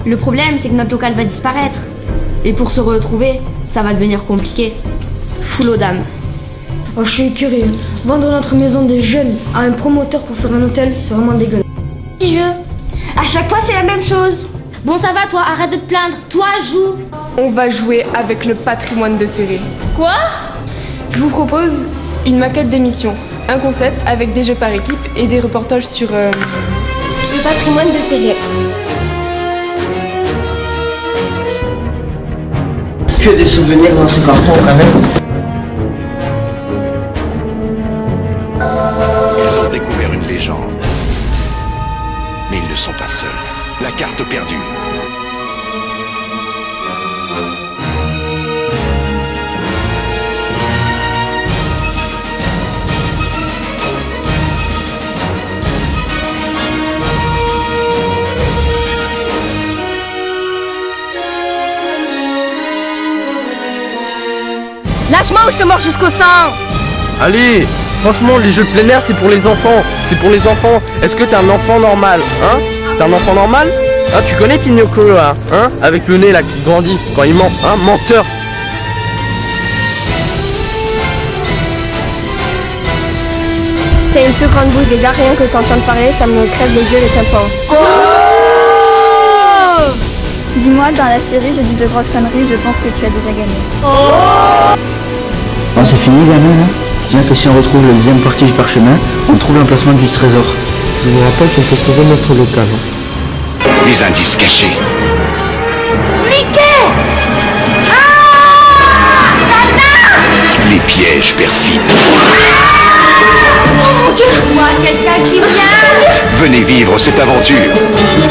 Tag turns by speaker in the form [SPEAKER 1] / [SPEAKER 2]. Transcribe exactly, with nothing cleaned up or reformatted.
[SPEAKER 1] Le problème, c'est que notre local va disparaître. Et pour se retrouver, ça va devenir compliqué. Full aux dames.
[SPEAKER 2] Oh, je suis écœurée. Vendre notre maison des jeunes à un promoteur pour faire un hôtel, c'est vraiment dégueulasse.
[SPEAKER 1] Petit jeu. À chaque fois, c'est la même chose. Bon, ça va, toi, arrête de te plaindre. Toi, joue.
[SPEAKER 3] On va jouer avec le patrimoine de série.
[SPEAKER 1] Quoi?
[SPEAKER 3] Je vous propose une maquette d'émission. Un concept avec des jeux par équipe et des reportages sur... Euh...
[SPEAKER 1] le patrimoine de série.
[SPEAKER 4] Que des souvenirs dans ce carton, quand même.
[SPEAKER 5] Ils ont découvert une légende. Mais ils ne sont pas seuls. La carte perdue.
[SPEAKER 1] Lâche-moi ou je te mords jusqu'au sang.
[SPEAKER 6] Allez, franchement, les jeux de plein air, c'est pour les enfants. C'est pour les enfants. Est-ce que t'es un enfant normal, hein? T'es un enfant normal? Ah, tu connais Pinocchio, là, hein? Avec le nez, là, qui grandit quand il ment, hein? Menteur.
[SPEAKER 1] T'as une plus grande bouche, déjà rien que t'entendre parler, ça me crève les yeux, les tympans. Oh!
[SPEAKER 7] Dis-moi, dans la série, je dis de grosses conneries, je pense que tu as déjà gagné.
[SPEAKER 4] Oh, c'est fini, gamin, hein? Bien que si on retrouve la deuxième partie du parchemin, on trouve l'emplacement du trésor.
[SPEAKER 6] Je vous rappelle qu'on peut sauver notre local.
[SPEAKER 5] Les indices cachés.
[SPEAKER 1] Mickey! Ah! Tata!
[SPEAKER 5] Les pièges perfides.
[SPEAKER 1] Oh mon Dieu! Moi, quelqu'un qui vient!
[SPEAKER 5] Venez vivre cette aventure.